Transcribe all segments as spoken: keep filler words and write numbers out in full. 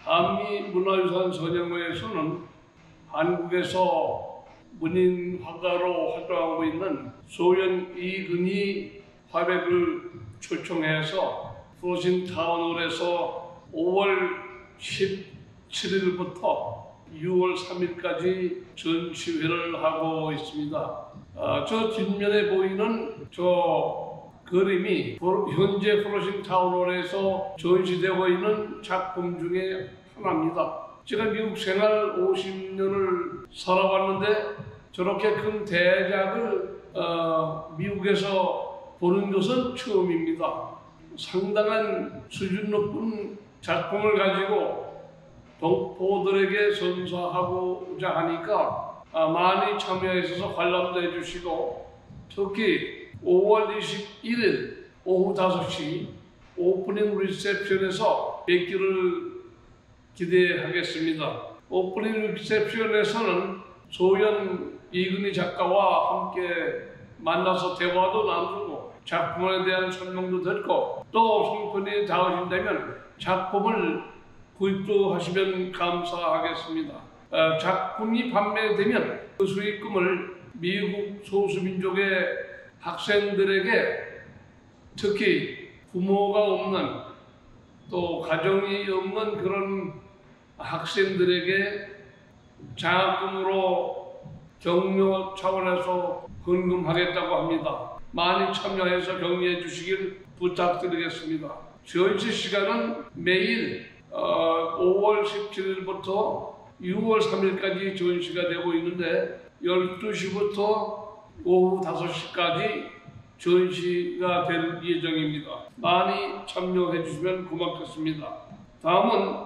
한미문화유산 선양회에서는 한국에서 문인 화가로 활동하고 있는 소연 이근희 화백을 초청해서 플로신 타운홀에서 오월 십칠일부터 유월 삼일까지 전시회를 하고 있습니다. 아, 저 뒷면에 보이는 저 그림이 현재 플로신 타운홀에서 전시되고 있는 작품 중에 하나입니다. 제가 미국 생활 오십 년을 살아왔는데 저렇게 큰 대작을 어, 미국에서 보는 것은 처음입니다. 상당한 수준 높은 작품을 가지고 동포들에게 선사하고자 하니까 아, 많이 참여해서 관람도 해주시고, 특히 오월 이십일일 오후 다섯 시 오프닝 리셉션에서 뵙기를 기대하겠습니다. 오프닝 리셉션에서는 소연 이근희 작가와 함께 만나서 대화도 나누고 작품에 대한 설명도 듣고, 또 성편이 닿으신다면 작품을 구입도 하시면 감사하겠습니다. 어, 작품이 판매되면 그 수익금을 미국 소수민족의 학생들에게, 특히 부모가 없는 또 가정이 없는 그런 학생들에게 장학금으로 격려 차원에서 헌금하겠다고 합니다. 많이 참여해서 격려해 주시길 부탁드리겠습니다. 전시 시간은 매일 어, 오월 십칠일부터 유월 삼일까지 전시가 되고 있는데 열두 시부터 오후 다섯 시까지 전시가 될 예정입니다. 많이 참여해 주시면 고맙겠습니다. 다음은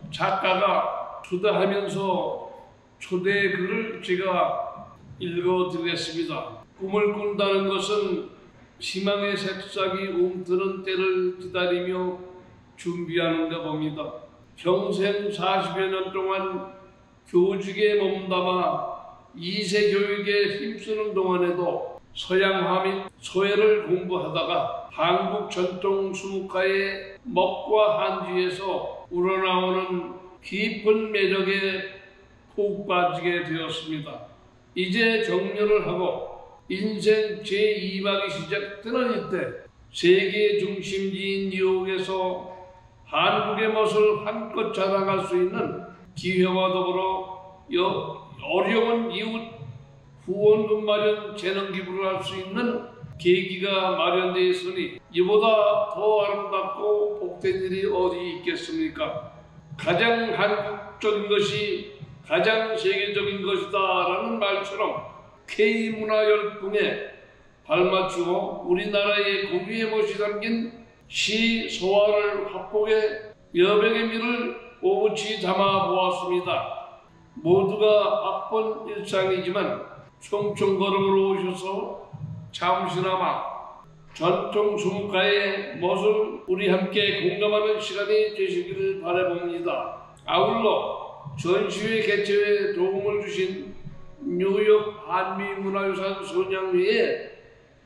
작가가 초대하면서 초대 글을 제가 읽어드리겠습니다. 꿈을 꾼다는 것은 희망의 색상이 움트는 때를 기다리며 준비하는가 봅니다. 평생 사십여 년 동안 교직에 몸담아 이세 교육에 힘쓰는 동안에도 서양화 및 소해를 공부하다가 한국 전통 수묵가의 먹과 한지에서 우러나오는 깊은 매력에 푹 빠지게 되었습니다. 이제 정년을 하고 인생 제이 박이 시작되는 이때 세계 중심지인 뉴욕에서 한국의 멋을 한껏 자랑할 수 있는 기회와 더불어 여, 어려운 이웃 후원금 마련 재능 기부를 할 수 있는 계기가 마련되어 있으니 이보다 더 아름답고 복된 일이 어디 있겠습니까? 가장 한국적인 것이 가장 세계적인 것이다 라는 말처럼 K문화 열풍에 발맞추고 우리나라의 고유의 멋이 담긴 시 소화를 합곡해 여백의 미를 오붓이 담아 보았습니다. 모두가 바쁜 일상이지만 총총걸음으로 오셔서 잠시나마 전통 수묵가의 멋을 우리 함께 공감하는 시간이 되시기를 바라봅니다. 아울러 전시회 개최에 도움을 주신 뉴욕 한미문화유산 선양회에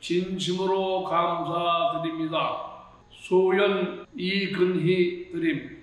진심으로 감사드립니다. 소연 이근희 드림.